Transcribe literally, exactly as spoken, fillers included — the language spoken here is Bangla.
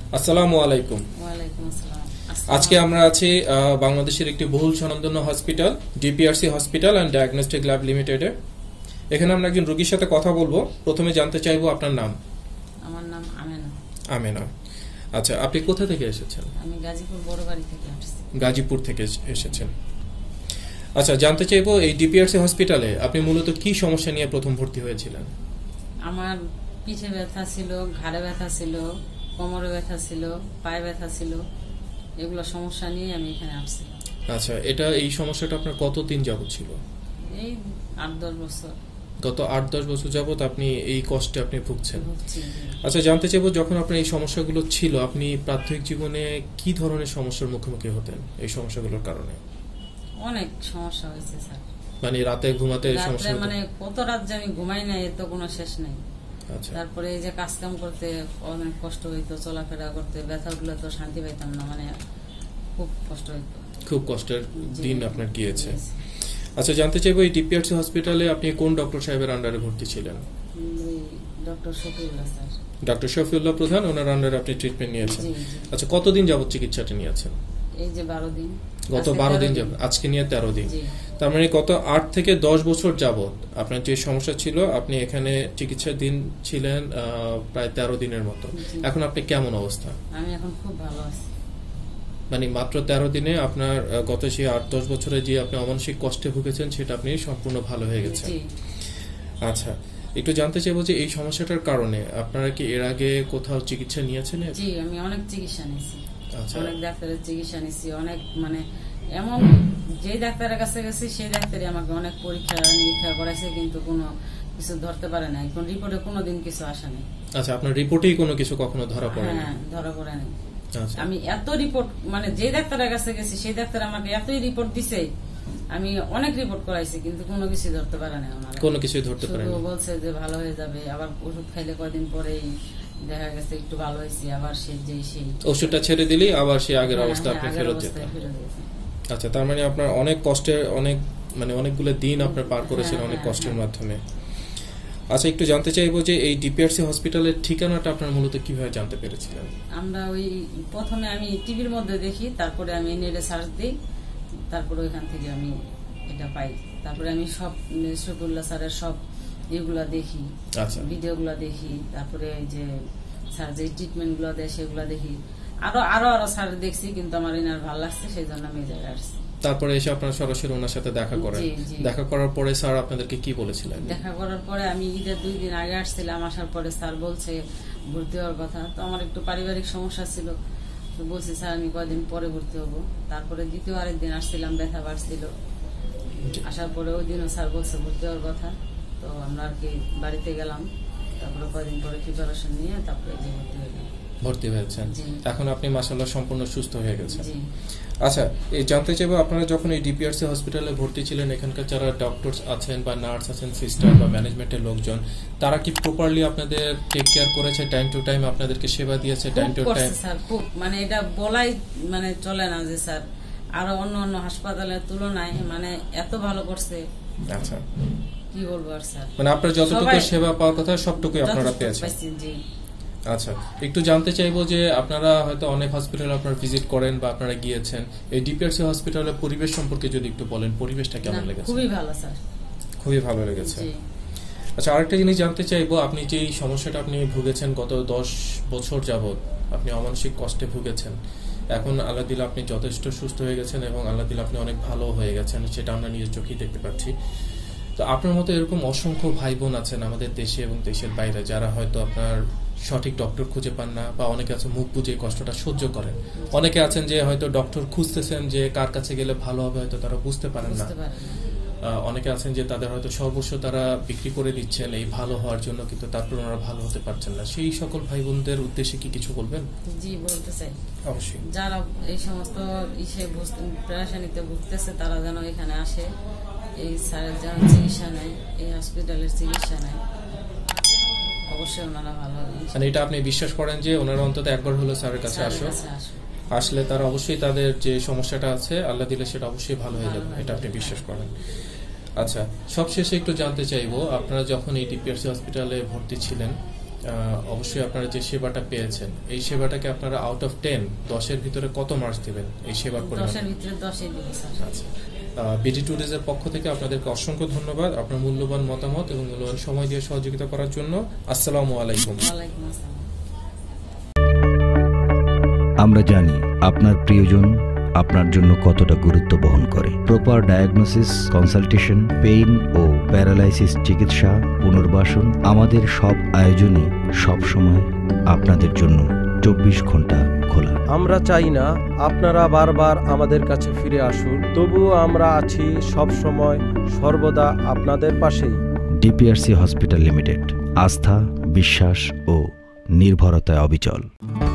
আসসালামু আলাইকুম। ওয়ালাইকুম আসসালাম। আজকে আমরা আছি বাংলাদেশের একটি বহুল স্বনামধন্য hospital DPRC hospital and diagnostic lab লিমিটেডে। এখানে আমরা একজন রোগীর সাথে কথা বলবো। প্রথমে জানতে চাইবো আপনার নাম। আমার নাম আমেনা। আমেনা, আচ্ছা, আপনি কোথা থেকে এসেছেন? আমি গাজীপুর বড়বাড়ি থেকে আসছি। গাজীপুর থেকে এসেছেন। আচ্ছা, জানতে চাইবো এই ডিপিআরসি হসপিটালে আপনি মূলত কি সমস্যা নিয়ে প্রথম ভর্তি হয়েছিলেন? আমার পিঠে ব্যথা ছিল, ঘাড়ে ব্যথা ছিল, কোমরে ব্যথা ছিল, পায়ে ব্যথা ছিল, এগুলো সমস্যা নিয়ে আমি এখানে আসছি। আচ্ছা, এটা এই সমস্যাটা আপনার কতদিন যাবত ছিল? এই আট দশ বছর। গত আট দশ বছর যাবত আপনি এই কষ্টে আপনি ভুগছেন। আচ্ছা, জানতে চাইবো যখন আপনার এই সমস্যাগুলো ছিল আপনি প্রাথমিক জীবনে কি ধরনের সমস্যার মুখোমুখি হতেন এই সমস্যাগুলোর কারণে? অনেক সমস্যা হয়েছে স্যার। মানে রাতে ঘুমাতে সমস্যা, মানে কত রাত যে আমি ঘুমাই নাই এর তো কোনো শেষ নেই। আচ্ছা, তারপরে এই যে কাজ কাম করতে অনেক কষ্ট হইতো, চলাফেরা করতে ব্যথা উঠলে তো শান্তি পাইতাম না, মানে খুব কষ্ট হইতো। খুব কষ্টের দিন আপনার গিয়েছে। আচ্ছা, জানতে চাইবো এই ডিপিআরসি হসপিটালে আপনি কোন ডক্টর সাহেবের আন্ডারে ভর্তি ছিলেন? Doctor Shafiullah sir. Doctor Shafiullah প্রধান, ওনার আন্ডারে আপনি ট্রিটমেন্ট নিয়েছেন। আচ্ছা, কতদিন যাবত চিকিৎসাটা নিয়েছেন? এই যে বারো দিন। গত বারো দিন যাবত, আজকে নিয়ে তেরো দিন। তার মানে গত আট থেকে দশ বছর যাবত আপনার যে সমস্যা ছিল আপনি এখানে চিকিৎসার দিন ছিলেন প্রায় তেরো দিনের মতো। এখন আপনি কেমন অবস্থা? আমি এখন খুব ভালো আছি। মানে মাত্র তেরো দিনে আপনার গত সেই আট দশ বছরে যে আপনি অমানসিক কষ্টে ভুগেছেন সেটা আপনি সম্পূর্ণ ভালো হয়ে গেছেন। আচ্ছা, একটু জানতে চাইবো যে এই সমস্যাটার কারণে আপনারা কি এর আগে কোথাও চিকিৎসা নিয়েছেন? জি, আমি অনেক চিকিৎসা নিয়েছি। আচ্ছা, অনেক ডাক্তারের চিকিৎসা নিয়েছি, অনেক মানে এমন যে ডাক্তারের কাছে গেছি সেই ডাক্তারই আমাকে অনেক পরীক্ষা নিরীক্ষা করাইছে, কিন্তু কোনো কিছু ধরতে পারে নাই। কোন রিপোর্টে কোনোদিন কিছু আসে নাই। আচ্ছা, আপনার রিপোর্টেই কোনো কিছু কখনো ধরা পড়ে না? হ্যাঁ, ধরা পড়ে নাই। আচ্ছা, আমি এত রিপোর্ট মানে যে ডাক্তারের কাছে গেছি সেই ডাক্তার আমাকে এতই রিপোর্ট দিছে, আমি অনেক রিপোর্ট করাইছি কিন্তু কোনো কিছু ধরতে পারে না। কোনো কিছু ধরতে পারে না, বলছে যে ভালো হয়ে যাবে, আবার ওষুধ খাইলে কয়দিন পরেই দেখা গেছে একটু ভালো হয়েছে, আবার সেই যে সেই ওষুধটা ছেড়ে দিলেই আবার সেই আগের অবস্থা আপনি ফেরত যেতেন। আচ্ছা, তার মানে আপনার অনেক কষ্টে অনেক মানে অনেকগুলো দিন আপনার পার করেছেন অনেক কষ্টের মাধ্যমে। আচ্ছা, একটু জানতে চাইবো যে এই ডিপিআরসি হসপিটালের ঠিকানাটা আপনার মূলত কিভাবে জানতে পেরেছিলেন? আমরা ওই প্রথমে আমি টিভির মধ্যে দেখি, তারপরে আমি নেটে সার্চ দিই, তারপরে ওইখান থেকে আমি এটা পাই। তারপরে আমি সব শফিউল্লাহ স্যারের সব এগুলা দেখি, ভিডিওগুলো দেখি, তারপরে এই যে স্যার যে ট্রিটমেন্ট গুলো দেয় সেগুলো দেখি, আরো আরো আরো স্যার দেখছি, কিন্তু আমার এনার ভালো লাগছে সেই জন্য আমি এই জায়গায় আসছি। তারপরে এসে আপনারা সরাসরি ওনার সাথে দেখা করেন। দেখা করার পরে স্যার আপনাদেরকে কি বলেছিলেন? দেখা করার পরে আমি ঈদের দুই দিন আগে আসছিলাম, আসার পরে স্যার বলছে ভর্তি হওয়ার কথা। তো আমার একটু পারিবারিক সমস্যা ছিল, তো বলছি স্যার আমি কয়দিন পরে ভর্তি হবো। তারপরে দ্বিতীয় আরেকদিন আসছিলাম, ব্যথা বাড়ছিল, আসার পরে ওই দিনও স্যার বলছে ভর্তি হওয়ার কথা। তো আমরা আর কি বাড়িতে গেলাম, তারপরে কয়দিন পরে প্রিপারেশন নিয়ে তারপরে যে ভর্তি হইলাম। ভর্তি হয়েছেন, এখন আপনি মাশাআল্লাহ সম্পূর্ণ সুস্থ হয়ে গেছেন। আচ্ছা, এই জানতে চাইবো আপনারা যখন এই ডিপিআরসি হসপিটালে ভর্তি ছিলেন এখানকার যারা ডক্টর আছেন বা নার্স আছেন, সিস্টার বা ম্যানেজমেন্টের লোকজন, তারা কি প্রপারলি আপনাদের টেক কেয়ার করেছে? টাইম টু টাইম আপনাদেরকে সেবা দিয়েছে? টাইম টু টাইম স্যার খুব, মানে এটা বলাই মানে চলে না যে স্যার আরো অন্য অন্য হাসপাতালের তুলনায় মানে এত ভালো করছে। আচ্ছা, কি বলবো আর স্যার, মানে আপনার যতটুকু সেবা পাওয়ার কথা সবটুকুই আপনারা পেয়েছেন। আচ্ছা, একটু জানতে চাইবো যে আপনারা হয়তো অনেক হসপিটাল আপনারা ভিজিট করেন বা আপনারা গিয়েছেন, এই ডিপিআরসি হসপিটালের পরিবেশ সম্পর্কে যদি একটু বলেন, পরিবেশটা কেমন লেগেছে? খুবই ভালো স্যার, খুবই ভালো লেগেছে। আচ্ছা, আরেকটা জিনিস জানতে চাইবো, আপনি যে এই সমস্যাটা আপনি ভুগেছেন গত দশ বছর যাবত, আপনি অমানসিক কষ্টে ভুগেছেন, এখন আল্লাহ দিলে আপনি যথেষ্ট সুস্থ হয়ে গেছেন এবং আল্লাহ দিলে আপনি অনেক ভালো হয়ে গেছেন, সেটা আমরা নিজের চোখেই দেখতে পাচ্ছি। তো আপনার মতো এরকম অসংখ্য ভাই বোন আছেন আমাদের দেশে এবং দেশের বাইরে, যারা হয়তো আপনার সঠিক ডক্টর খুঁজে পান না, বা অনেকে আছে মুখ বুঝে কষ্টটা সহ্য করেন, অনেকে আছেন যে হয়তো ডক্টর খুঁজতেছেন যে কার কাছে গেলে ভালো হবে, হয়তো তারা বুঝতে পারেন না। অনেকে আছেন যে তাদের হয়তো সর্বস্ব তারা বিক্রি করে দিচ্ছেন এই ভালো হওয়ার জন্য, কিন্তু তারপর ওনারা ভালো হতে পারছেন না। সেই সকল ভাই বোনদের উদ্দেশ্যে কি কিছু বলবেন? জি, বলতে চাই অবশ্যই, যারা এই সমস্ত ইসে পেরেশানিতে ভুগতেছে তারা যেন এখানে আসে, এই স্যারের যেন চিকিৎসা নেয়, এই হসপিটালের চিকিৎসা নেয়, অবশ্যই ওনারা ভালো হবে। মানে এটা আপনি বিশ্বাস করেন যে ওনারা অন্তত একবার হলো স্যারের কাছে আসো, আসলে তারা অবশ্যই তাদের যে সমস্যাটা আছে আল্লাহ দিলে সেটা অবশ্যই ভালো হয়ে যাবে, এটা আপনি বিশ্বাস করেন? আচ্ছা, সবশেষে একটু জানতে চাইবো, আপনারা যখন এই ডিপিআরসি হসপিটালে ভর্তি ছিলেন অবশ্যই আপনারা যে সেবাটা পেয়েছেন এই সেবাটাকে আপনারা আউট অফ টেন দশের ভিতরে কত মার্কস দিবেন এই সেবার পরিমাণ? দশের ভিতরে দশই দিব স্যার। আচ্ছা, বিডি ট্যুরিজের পক্ষ থেকে আপনাদেরকে অসংখ্য ধন্যবাদ আপনার মূল্যবান মতামত এবং মূল্যবান সময় দিয়ে সহযোগিতা করার জন্য। আসসালামু আলাইকুম। ওয়ালাইকুম আসসালাম। আমরা জানি আপনার প্রিয়জন আপনার জন্য কতটা গুরুত্ব বহন করে। প্রপার ডায়াগনোসিস, কনসালটেশন, পেইন ও প্যারালাইসিস চিকিৎসা, পুনর্বাসন, আমাদের সব আয়োজনই সব সময় আপনাদের জন্য চব্বিশ ঘন্টা খোলা। আমরা চাই না আপনারা বারবার আমাদের কাছে ফিরে আসুন, তবুও আমরা আছি সব সময় সর্বদা আপনাদের পাশেই। ডিপিআরসি হসপিটাল লিমিটেড, আস্থা, বিশ্বাস ও নির্ভরতায় অবিচল।